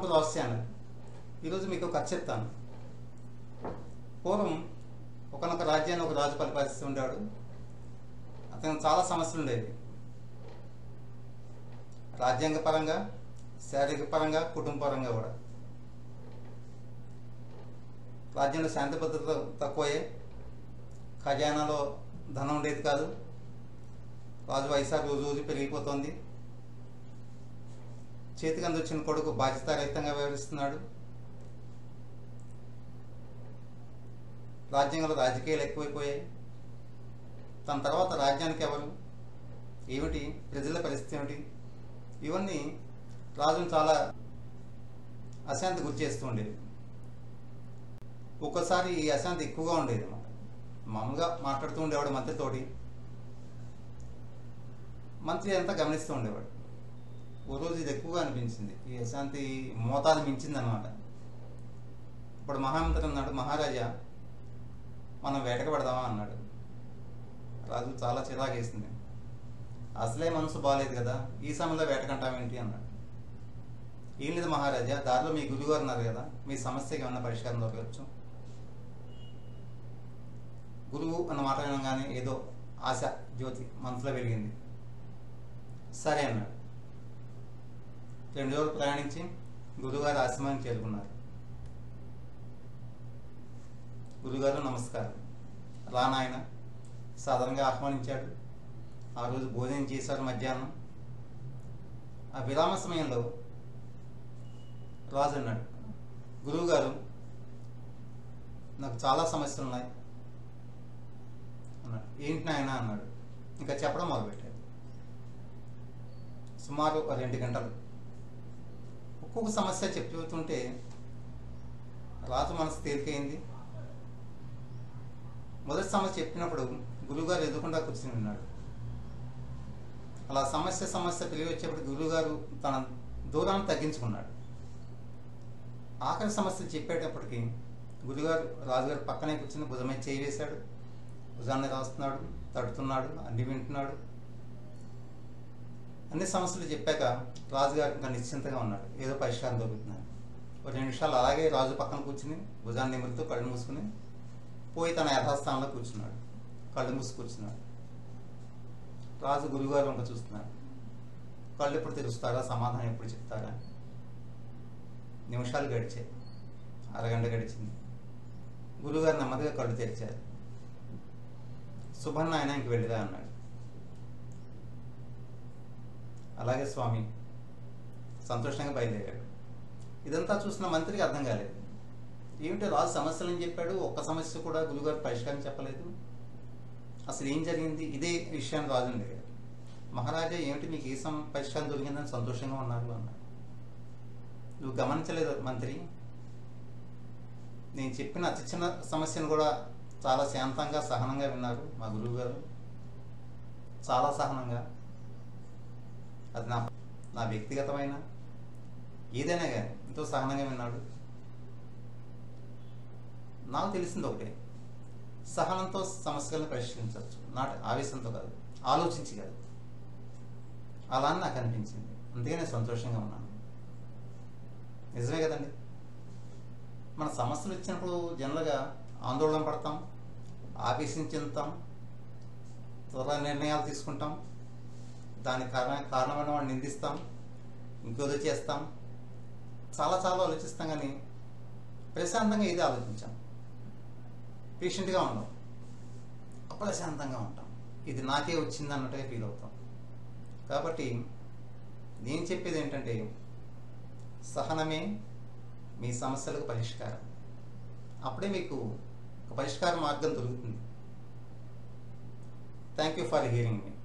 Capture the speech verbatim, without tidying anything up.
Loss channel. ఈరోజు మీకు కథ చెప్తాను. పూర్వం ఒకనొక రాజ్యాన్ని ఒక రాజు పరిపాలిస్తూ ఉండేవాడు. అతనికి చాలా సమస్యలు ఉండేవి. రాజ్యాంగ పరంగా, శారీరక పరంగా, కుటుంబ పరంగా కూడా. రాజ్యంలో శాంతి భద్రత తక్కువయ్యే, ఖజానాలో ధనం ఉండేది కాదు. రాజు వయసు రోజు రోజు పెరిగిపోతుంది. చేతికి అందొచ్చిన కొడుకు బాధ్యతారహితంగా వ్యవహరిస్తున్నాడు. రాజ్యాంగంలో రాజకీయాలు ఎక్కువైపోయాయి. తన తర్వాత రాజ్యానికి ఎవరు, ఏమిటి, ప్రజల పరిస్థితి ఏమిటి, ఇవన్నీ రాజును చాలా అశాంతి గురి చేస్తూ ఉండేది. ఒక్కోసారి ఈ అశాంతి ఎక్కువగా ఉండేది అన్నమాట. మామూలుగా మాట్లాడుతూ ఉండేవాడు మంత్రితోటి. మంత్రి అంతా గమనిస్తూ ఉండేవాడు. ఓ రోజు ఇది ఎక్కువగా అనిపించింది, ఈ అశాంతి మోతాదు మించింది అనమాట. ఇప్పుడు మహామంత్రి అన్నాడు, మహారాజా మనం వేటకు పెడదామా అన్నాడు. రాజు చాలా చిరాకేసింది. అసలే మనసు బాగాలేదు కదా, ఈ సమయంలో వేటకంటామేంటి అన్నాడు. ఏం లేదు మహారాజా, దారిలో మీ గురువుగారు ఉన్నారు కదా, మీ సమస్యకి ఏమన్నా పరిష్కారం దొరకవచ్చు. గురువు అన్న మాట వినగానే ఏదో ఆశ జ్యోతి మనసులో వెలిగింది. సరే అన్నాడు. రెండు రోజులు ప్రయాణించి గురువుగారు ఆశ్రమానికి చేరుకున్నారు. గురుగారు నమస్కారం. రా నాయన, సాధారణంగా ఆహ్వానించాడు. ఆ రోజు భోజనం చేశారు మధ్యాహ్నం. ఆ విరామ సమయంలో రాజు అన్నాడు, గురువుగారు నాకు చాలా సమస్యలు ఉన్నాయి అన్నాడు. ఏంటి నాయన అన్నాడు. ఇంకా చెప్పడం మొదలుపెట్టాడు. సుమారు రెండు గంటలు ఒక్కొక్క సమస్య చెప్తుంటే రాజు మనసు తేలికైంది. మొదటి సమస్య చెప్పినప్పుడు గురువుగారు ఎదురుకుండా కూర్చుని ఉన్నాడు. అలా సమస్య సమస్య తిరిగి వచ్చేప్పుడు గురువుగారు తన దూరాన్ని తగ్గించుకున్నాడు. ఆఖరి సమస్య చెప్పేటప్పటికి గురువుగారు రాజుగారు పక్కనే కూర్చుని భుజమే చేయి వేశాడు. భుజాన్ని రాస్తున్నాడు, తడుతున్నాడు, అన్ని వింటున్నాడు. అన్ని సమస్యలు చెప్పాక రాజుగారు ఇంకా నిశ్చింతగా ఉన్నాడు, ఏదో పరిష్కారం దొరుకుతున్నాడు. ఒక రెండు నిమిషాలు అలాగే రాజు పక్కన కూర్చుని భుజాన్ని నిమురుతూ కళ్ళు మూసుకుని పోయి తన యథాస్థానంలో కూర్చున్నాడు. కళ్ళు మూసి కూర్చున్నాడు. రాజు గురువుగారు వంక చూస్తున్నాడు. కళ్ళు ఎప్పుడు తెరుస్తారా, సమాధానం ఎప్పుడు చెప్తారా. నిమిషాలు గడిచాయి, అరగంట గడిచింది. గురువుగారు నెమ్మదిగా కళ్ళు తెరిచారు. శుభన్న ఆయన ఇంక వెళ్ళిరా అన్నాడు. అలాగే స్వామి సంతోషంగా బయలుదేరాడు. ఇదంతా చూసిన మంత్రికి అర్థం కాలేదు. ఏమిటి రాజు సమస్యలని చెప్పాడు, ఒక్క సమస్య కూడా గురువుగారు పరిష్కారం చెప్పలేదు, అసలు ఏం జరిగింది, ఇదే విషయాన్ని రాజుని అడిగాడు. మహారాజా ఏమిటి మీకు ఏ సమ పరిష్కారం దొరికిందని సంతోషంగా ఉన్నారు అన్నాడు. నువ్వు గమనించలేదు మంత్రి, నేను చెప్పిన అతి చిన్న సమస్యను కూడా చాలా శాంతంగా సహనంగా విన్నారు మా గురువు గారు. చాలా సహనంగా. అది నా నా వ్యక్తిగతమైన ఏదైనా కానీ ఎంతో సహనంగా విన్నాడు. నాకు తెలిసింది ఒకటే, సహనంతో సమస్యలను పరిష్కరించవచ్చు, నాట్ ఆవేశంతో కాదు, ఆలోచించి కాదు. అలా అని నాకు అనిపించింది, అందుకే నేను సంతోషంగా ఉన్నాను. నిజమే కదండి. మన సమస్యలు ఇచ్చినప్పుడు జనరల్గా ఆందోళన పడతాం, ఆవేశం చెందుతాం, త్వరగా నిర్ణయాలు తీసుకుంటాం, దానికి కారణ కారణమైన వాడిని నిందిస్తాం, ఇంకోదో చేస్తాం, చాలా చాలా ఆలోచిస్తాం. కానీ ప్రశాంతంగా ఇది ఆలోచించాం, పేషెంట్గా ఉండం, అప్రశాంతంగా ఉంటాం, ఇది నాకే వచ్చింది అన్నట్టుగా ఫీల్ అవుతాం. కాబట్టి నేను చెప్పేది ఏంటంటే, సహనమే మీ సమస్యలకు పరిష్కారం. అప్పుడే మీకు ఒక పరిష్కార మార్గం దొరుకుతుంది. Thank you for hearing me.